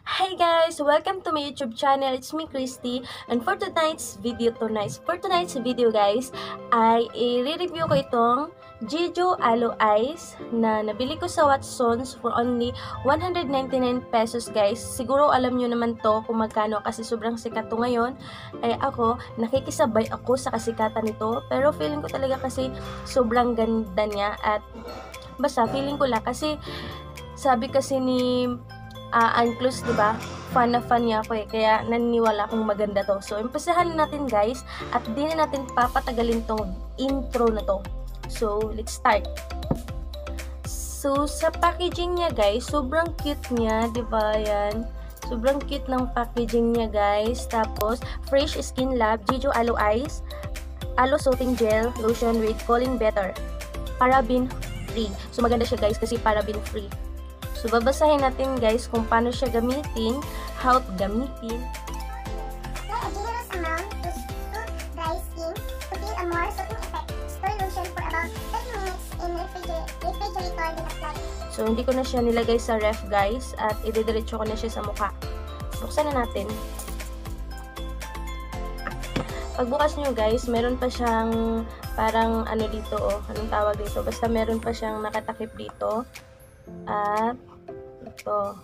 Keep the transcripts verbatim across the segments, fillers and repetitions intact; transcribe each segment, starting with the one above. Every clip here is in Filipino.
Hi guys! Welcome to my YouTube channel. It's me, Christy. And for tonight's video, tonight's, for tonight's video guys, ay i-review ko itong Jeju Aloe Eyes na nabili ko sa Watsons for only one hundred ninety-nine pesos guys. Siguro alam nyo naman to kung magkano kasi sobrang sikat to ngayon. Ay ako, nakikisabay ako sa kasikatan nito. Pero feeling ko talaga kasi sobrang ganda niya at basta feeling ko lang kasi sabi kasi ni uh, Unclus, diba? Fan na fan niya ako eh. Kaya naniniwala akong maganda to. So, impesahan natin guys. At di na natin papatagalin tong intro na to. So, let's start. So, sa packaging niya guys, sobrang cute niya. Diba yan? Sobrang cute ng packaging niya guys. Tapos, Fresh Skin Lab, Jeju Aloe Eyes, Aloe Soothing Gel, Lotion with Calling Better. Paraben free. So, maganda siya guys kasi paraben free. So, babasahin natin guys kung paano siya gamitin, how to gamitin. Apply a generous amount to soothe dry skin to feel a more soothing effect. Store lotion for about thirty minutes in refrigerator, refrigerator then apply. So, hindi ko na siya nilagay sa ref guys at idediretso ko na siya sa mukha. Buksan na natin. Pagbukas nyo guys, meron pa siyang parang ano dito oh, anong tawag dito? Basta meron pa siyang nakatakip dito. At ito.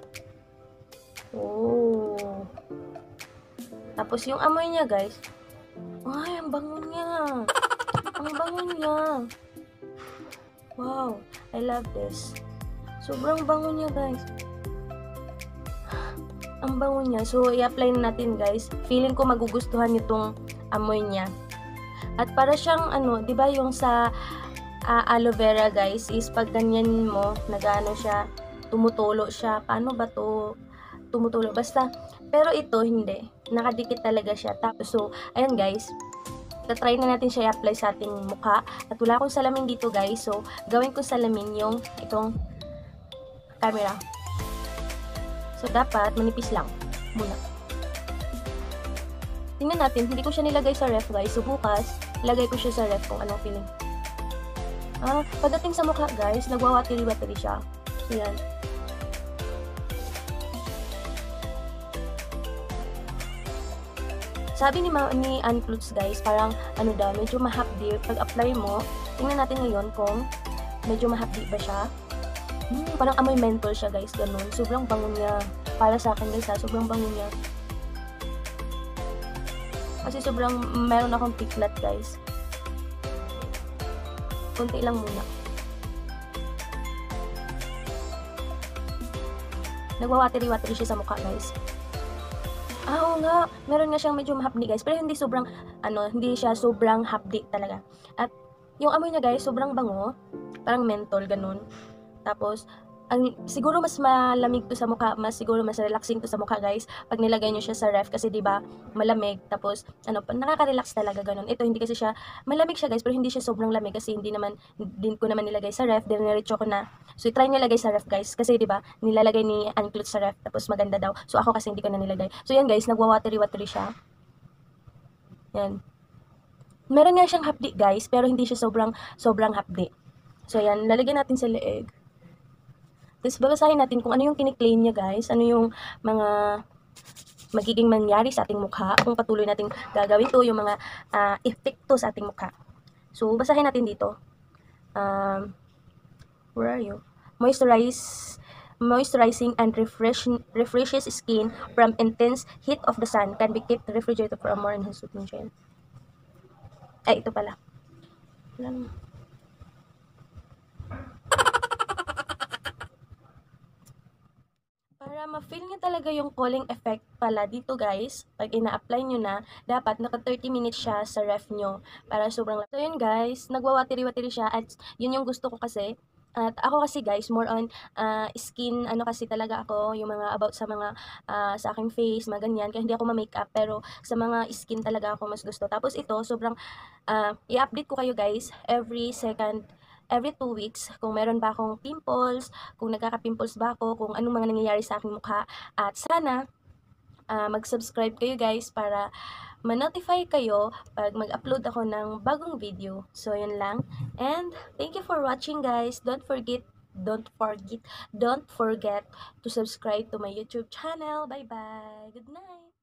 Oh. Tapos yung amoy niya, guys. Ay, ang bango niya. Ang bango niya. Wow, I love this. Sobrang bango niya, guys. Ang bango niya. So, i-apply na natin, guys. Feeling ko magugustuhan itong amoy niya. At para siyang ano, 'di ba yung sa Uh, aloe vera guys is pag ganyan mo nagano siya, tumutulo siya. Paano ba to tumutulo? Basta, pero ito hindi, nakadikit talaga siya. Tapos so ayan guys, tatry na natin siya i-apply sa ating mukha at wala akong salamin dito guys, so gawin ko salamin yung itong camera. So dapat manipis lang muna. Tingnan natin, hindi ko siya nilagay sa ref guys, so bukas lagay ko siya sa ref kung anong feeling. Ah, pagdating sa mukha guys, nagwawatiri-watiri siya. So, yan. Sabi ni, ni Unclus guys, parang ano daw, medyo mahapdi. Pag apply mo, tingnan natin ngayon kung medyo mahapdi ba siya. Hmm, parang amoy menthol siya guys, ganun. Sobrang bango niya. Para sa akin guys ha, sobrang bango niya. Kasi sobrang meron akong piklat guys. Kunti lang muna. Nagwawatiri-watiri siya sa mukha guys. Ah, oo nga. Meron nga siyang medyo mahapdi guys. Pero hindi sobrang, ano, hindi siya sobrang hapdi talaga. At yung amoy niya guys, sobrang bango. Parang menthol, ganun. Tapos, ang, siguro mas malamig to sa mukha, mas siguro mas relaxing to sa mukha guys pag nilagay niyo siya sa ref kasi 'di ba malamig, tapos ano nakaka-relax talaga ganun. Ito hindi kasi siya malamig siya guys, pero hindi siya sobrang lamig kasi hindi naman din ko naman nilagay sa ref, diniretso ko na. So try nilagay sa ref guys kasi 'di ba nilalagay ni Unclus sa ref tapos maganda daw. So ako kasi hindi ko na nilagay. So yan guys, nagwa-watery-watery siya. Yan. Meron nga siyang hapdi guys, pero hindi siya sobrang sobrang hapdi. So yan, lalagyan natin sa leeg. Tapos babasahin natin kung ano yung kiniklaim niya guys, ano yung mga magiging mangyari sa ating mukha kung patuloy nating gagawin to, yung mga uh, epekto sa ating mukha. So basahin natin dito. Um, where are you? Moisturize, moisturizing and refresh, refreshes skin from intense heat of the sun. Can be kept refrigerated for a more enhanced nutrition. Ay, ito pala. Wala. Para ma-feel nyo talaga yung cooling effect pala dito guys, pag ina-apply nyo na, dapat naka thirty minutes siya sa ref nyo. Para sobrang lang. So yun guys, nagwawatiri-watiri siya at yun yung gusto ko kasi. At ako kasi guys, more on uh, skin, ano kasi talaga ako, yung mga about sa mga, uh, sa aking face, mga ganyan. Kaya hindi ako ma-makeup, pero sa mga skin talaga ako mas gusto. Tapos ito, sobrang, uh, i-update ko kayo guys, every second, every two weeks, kung meron ba akong pimples, kung nagkaka-pimples ba ako, kung anong mga nangyayari sa aking mukha. At sana, uh, mag-subscribe kayo guys para ma-notify kayo pag mag-upload ako ng bagong video. So, yun lang. And, thank you for watching guys. Don't forget don't forget, don't forget to subscribe to my YouTube channel. Bye bye. Good night.